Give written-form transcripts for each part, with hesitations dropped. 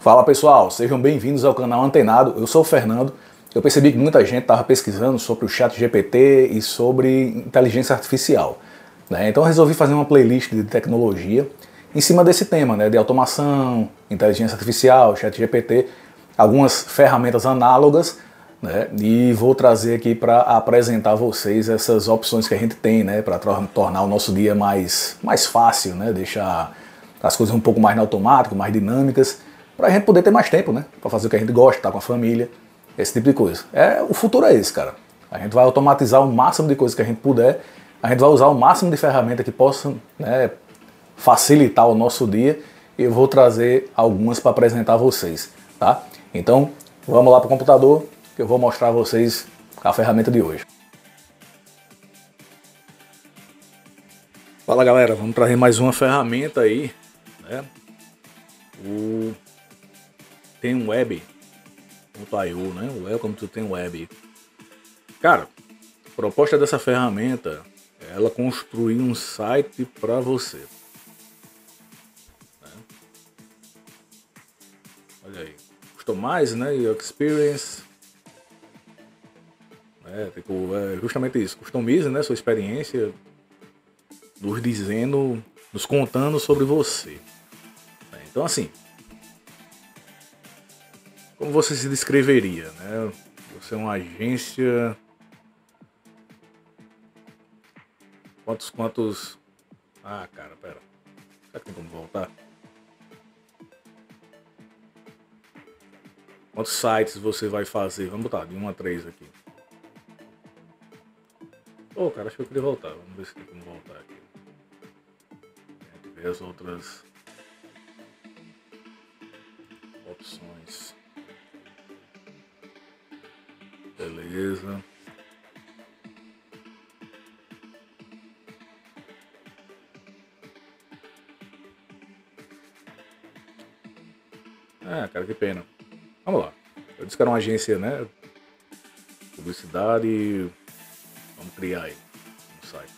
Fala pessoal, sejam bem-vindos ao canal Antenado. Eu sou o Fernando. Eu percebi que muita gente estava pesquisando sobre o ChatGPT e sobre inteligência artificial, né? Então eu resolvi fazer uma playlist de tecnologia em cima desse tema, né? De automação, inteligência artificial, ChatGPT, algumas ferramentas análogas, né? E vou trazer aqui para apresentar a vocês essas opções que a gente tem, né? Para tornar o nosso dia mais fácil, né? Deixar as coisas um pouco mais no automático, mais dinâmicas, para a gente poder ter mais tempo, né? Para fazer o que a gente gosta, estar com a família, esse tipo de coisa. O futuro é esse, cara. A gente vai automatizar o máximo de coisas que a gente puder, a gente vai usar o máximo de ferramentas que possam, né, facilitar o nosso dia, e eu vou trazer algumas para apresentar a vocês, tá? Então, vamos lá para o computador, que eu vou mostrar a vocês a ferramenta de hoje. Fala galera, vamos trazer mais uma ferramenta aí, né? O TenWeb.io, né? O Welcome to TenWeb. Cara, a proposta dessa ferramenta é ela construir um site para você. Né? Olha aí, customize, né? Your experience. Justamente isso, customize, né? Sua experiência, nos contando sobre você. Então assim, como você se descreveria, né? Você é uma agência... Quantos... Ah, cara, pera. Será que tem como voltar? Quantos sites você vai fazer? Vamos botar de 1 a 3 aqui. Cara, acho que eu queria voltar. Vamos ver se tem como voltar aqui. A gente vê as outras opções. Beleza. Cara, que pena. Vamos lá. Eu disse que era uma agência, né? Publicidade. Vamos criar aí um site.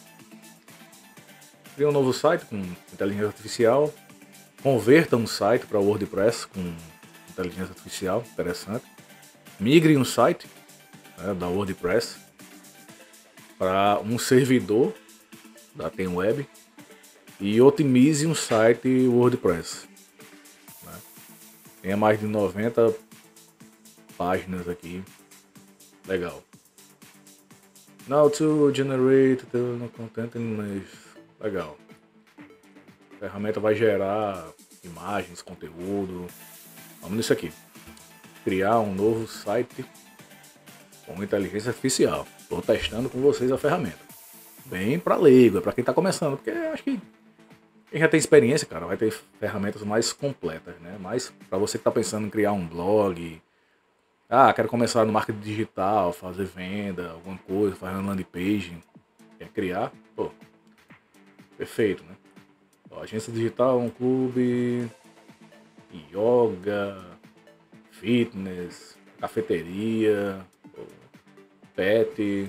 Cria um novo site com inteligência artificial. Converta um site para WordPress com inteligência artificial. Interessante. Migre um site, né, da WordPress para um servidor da TenWeb e otimize um site WordPress. Né? Tenha mais de 90 páginas aqui. Legal. Now to generate the content image. Legal. A ferramenta vai gerar imagens, conteúdo. Vamos nisso aqui. Criar um novo site com inteligência artificial. Estou testando com vocês a ferramenta. Bem para leigo, é para quem está começando, porque acho que quem já tem experiência, cara, vai ter ferramentas mais completas, né? Mas para você que está pensando em criar um blog, quero começar no marketing digital, fazer venda, alguma coisa, fazer uma landing page, quer criar, perfeito, né? Agência digital, um clube, yoga, fitness, cafeteria, pet.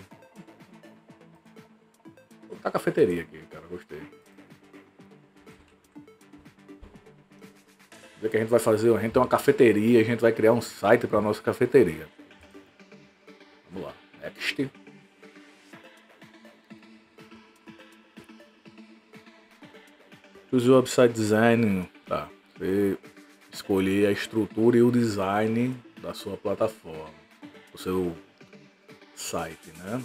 Vou botar cafeteria aqui, cara, gostei. O que a gente vai fazer? A gente tem uma cafeteria, a gente vai criar um site para nossa cafeteria. Vamos lá, next. Use o website design, tá? Você escolher a estrutura e o design da sua plataforma, do seu site, né?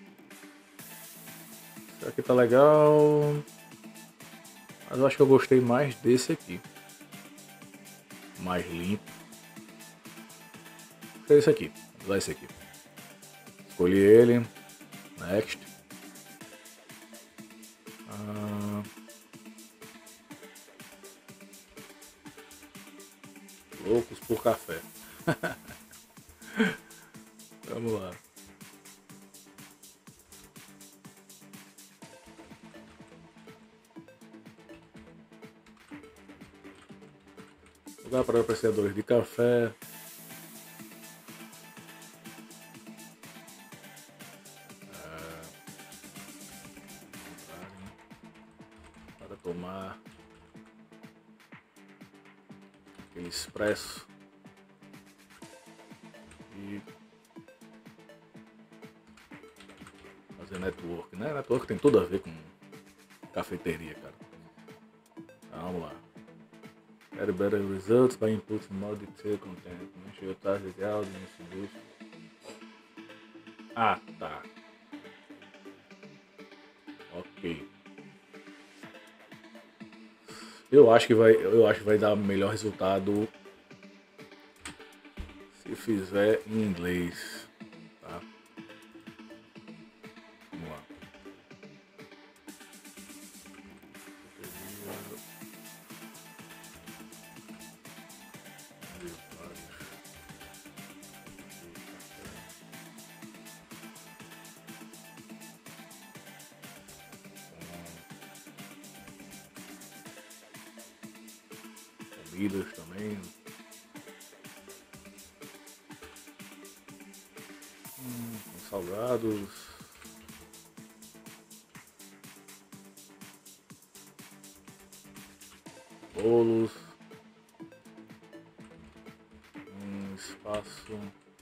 Isso aqui tá legal, mas eu acho que eu gostei mais desse aqui, mais limpo. É esse aqui, vou usar esse aqui. Escolhi ele, next. Loucos por café. Vamos lá. Lugar para apreciadores de café. Para tomar aquele expresso. E fazer network, né? Network tem tudo a ver com cafeteria, cara. Vamos lá. Get better results by inputting more detailed content. Make your target audience boost. Ah, tá. Ok. Eu acho que vai dar melhor resultado se fizer em inglês, tá? Vamos lá. Comidas também. Salgados. Bolos. Espaço.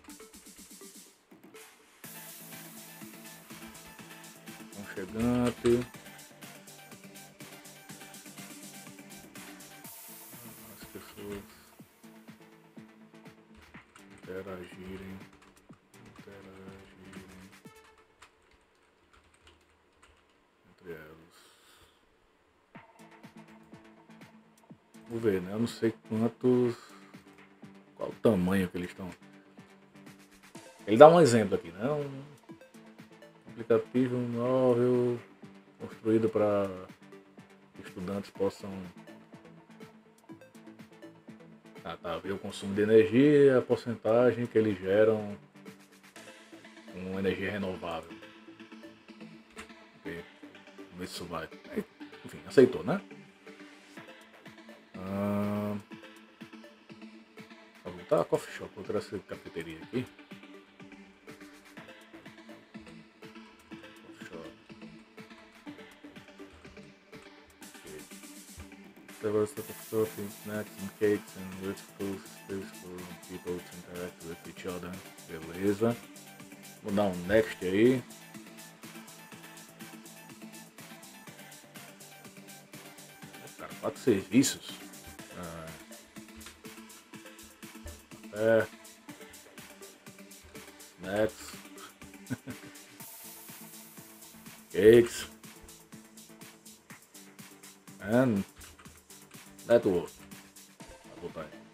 Aconchegante. As pessoas interagirem entre elas. Vamos ver, né? Eu não sei qual o tamanho que eles estão. Ele dá um exemplo aqui, né? Um aplicativo móvel construído para que estudantes possam ver o consumo de energia, a porcentagem que eles geram com energia renovável. Ok, vamos ver se isso vai. Enfim, aceitou, né? Vou voltar a coffee shop, vou trazer essa cafeteria aqui. Several types of coffee, snacks and cakes and vegetables, space for people to interact with each other. Beleza. Vou dar um next aí. Cara, 4 serviços. Snacks. Cakes. And network. Vou botar aí.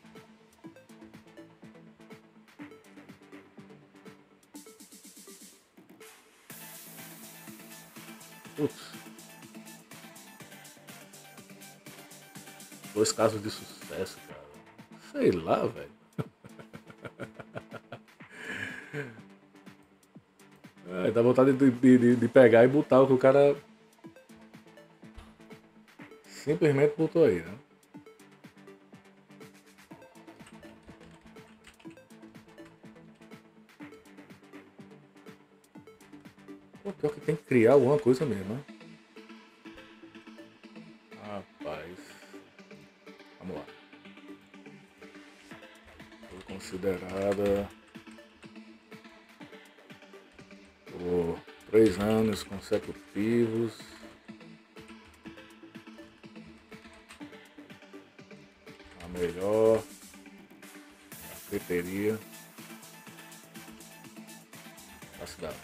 Putz. 2 casos de sucesso, cara. Sei lá, velho. Dá vontade de pegar e botar o que o cara simplesmente botou aí, né? Pô, pior que tem que criar alguma coisa mesmo, né? Rapaz. Vamos lá. Foi considerada por 3 anos consecutivos a melhor cafeteria da cidade.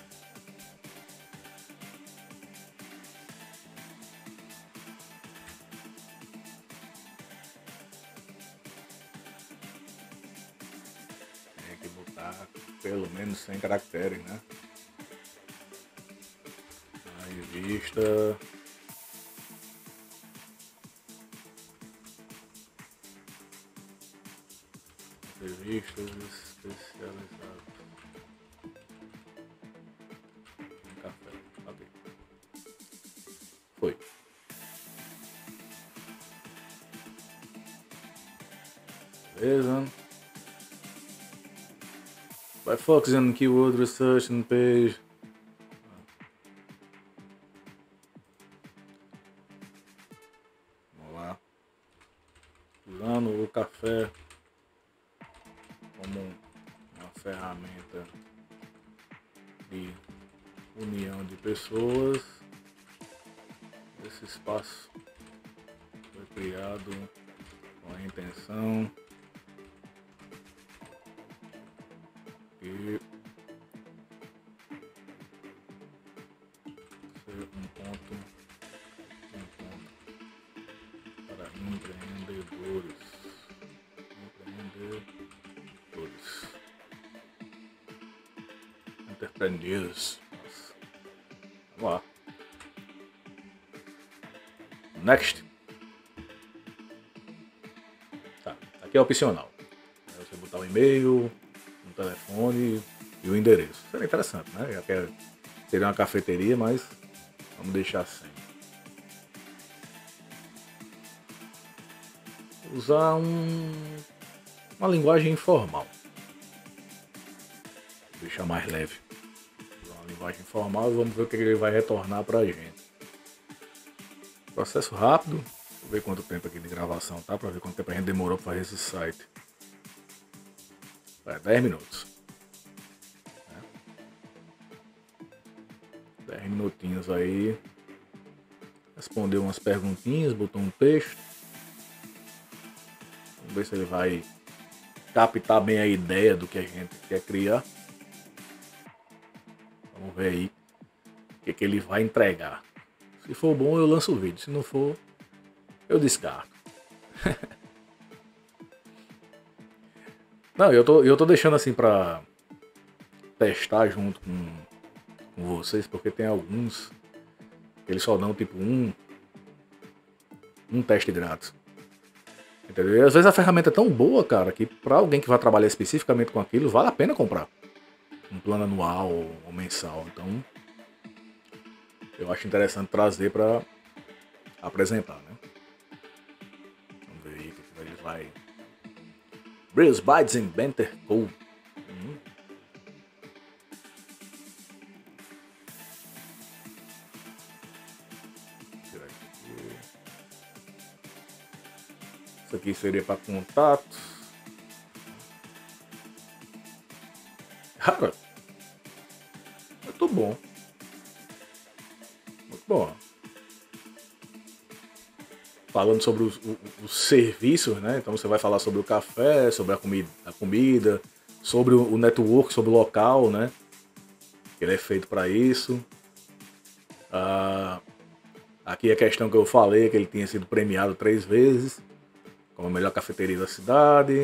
Tem que botar pelo menos 100 caracteres, né? A revista. Revistas especializadas em café. Ok. Foi. Beleza. By focusing on keyword research and page. Vamos lá. usando o café como uma ferramenta de união de pessoas. Esse espaço foi criado com a intenção de ser um ponto para empreendedores. Entrepreneurs. Vamos lá. Next. Tá, aqui é opcional. Você botar o e-mail, um telefone e o endereço. Seria interessante, né? Já que seria uma cafeteria, mas vamos deixar sem. Usar uma linguagem informal. Deixar mais leve. Usar uma linguagem informal e vamos ver o que ele vai retornar pra gente. Processo rápido. Vou ver quanto tempo aqui de gravação, tá? Pra ver quanto tempo a gente demorou pra fazer esse site. 10 minutos. 10 minutinhos aí. Respondeu umas perguntinhas, botou um texto. Vamos ver se ele vai captar bem a ideia do que a gente quer criar. Vamos ver aí o que ele vai entregar. Se for bom, eu lanço o vídeo. Se não for, eu descarto. Não, eu tô deixando assim pra testar junto com vocês, porque tem alguns que eles só dão tipo um teste grátis. Entendeu? E às vezes a ferramenta é tão boa, cara, que pra alguém que vai trabalhar especificamente com aquilo, vale a pena comprar um plano anual ou mensal. Então, eu acho interessante trazer pra apresentar, né? Vamos ver aí o que ele vai. Bruce Bites Inventor Code. Isso aqui seria para contatos. Cara, muito bom. Muito bom. Falando sobre os serviços, né? Então você vai falar sobre o café, sobre a comida, sobre o network, sobre o local, né? Ele é feito para isso. Aqui a questão que eu falei, que ele tinha sido premiado 3 vezes como a melhor cafeteria da cidade.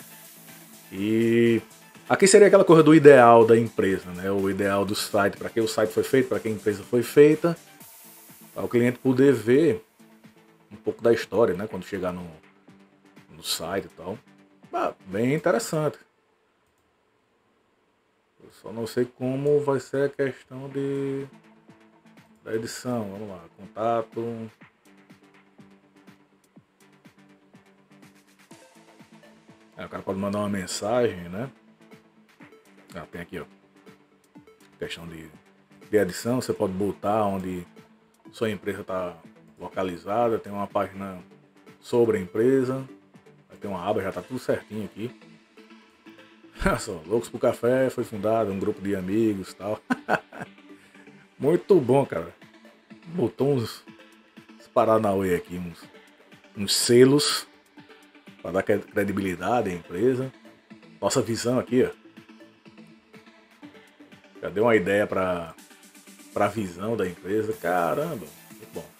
E aqui seria aquela coisa do ideal da empresa, né? O ideal do site, para que o site foi feito, para que a empresa foi feita, para o cliente poder ver um pouco da história, né? Quando chegar no site e tal. Bem interessante. Eu só não sei como vai ser a questão da edição. Vamos lá, contato. O cara pode mandar uma mensagem, né? Tem aqui, ó. Questão de edição, você pode botar onde sua empresa está localizada, tem uma página sobre a empresa, vai ter uma aba, já tá tudo certinho aqui. Só, Loucos pro Café foi fundado, um grupo de amigos e tal. Muito bom, cara. Botou uns paranauê aqui, uns selos para dar credibilidade à empresa. Nossa visão aqui, ó. Já deu uma ideia para a visão da empresa. Caramba, muito bom.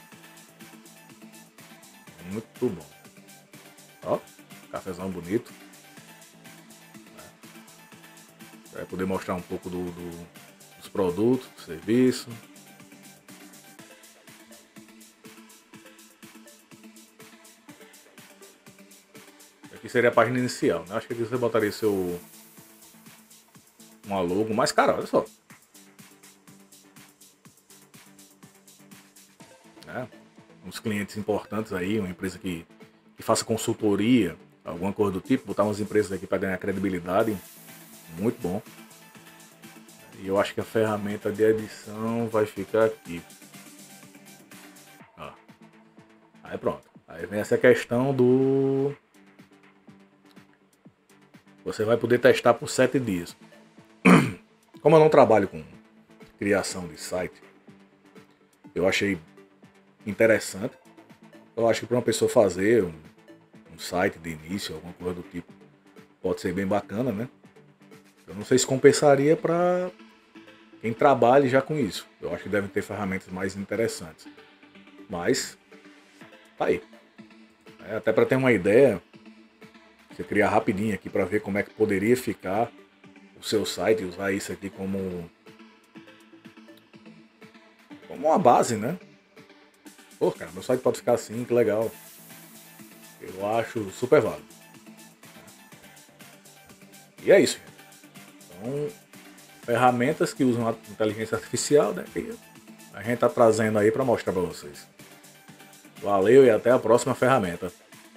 Muito bom. Ó, cafezão bonito. Vai poder mostrar um pouco dos produtos, do serviço. Aqui seria a página inicial, né? Acho que aqui você botaria uma logo, mas cara, olha só. Uns clientes importantes aí, uma empresa que faça consultoria, alguma coisa do tipo, botar umas empresas aqui para ganhar credibilidade, muito bom. E eu acho que a ferramenta de edição vai ficar aqui. Ó. Aí pronto. Aí vem essa questão do... Você vai poder testar por 7 dias. Como eu não trabalho com criação de site, eu achei interessante. Eu acho que para uma pessoa fazer um site de início, alguma coisa do tipo, pode ser bem bacana, né? Eu não sei se compensaria para quem trabalha já com isso. Eu acho que devem ter ferramentas mais interessantes. Mas, tá aí. Até para ter uma ideia, você criar rapidinho aqui para ver como é que poderia ficar o seu site e usar isso aqui como uma base, né? Pô, cara, meu site pode ficar assim, que legal. Eu acho super válido. E é isso. Então, ferramentas que usam a inteligência artificial, né? Que a gente tá trazendo aí para mostrar para vocês. Valeu e até a próxima ferramenta.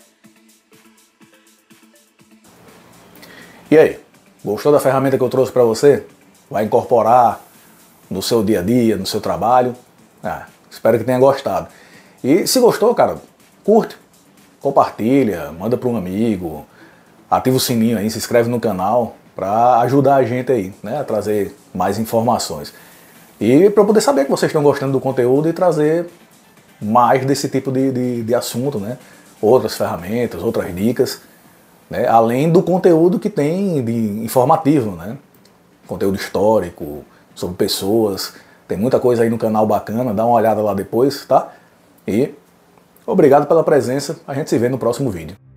E aí, gostou da ferramenta que eu trouxe para você? Vai incorporar no seu dia a dia, no seu trabalho? Espero que tenha gostado. E se gostou, cara, curte, compartilha, manda para um amigo, ativa o sininho aí, se inscreve no canal para ajudar a gente aí, né, a trazer mais informações. E para eu poder saber que vocês estão gostando do conteúdo e trazer mais desse tipo de assunto, né? Outras ferramentas, outras dicas, né? Além do conteúdo que tem de informativo, né? Conteúdo histórico, sobre pessoas. Tem muita coisa aí no canal bacana, dá uma olhada lá depois, tá? E obrigado pela presença, a gente se vê no próximo vídeo.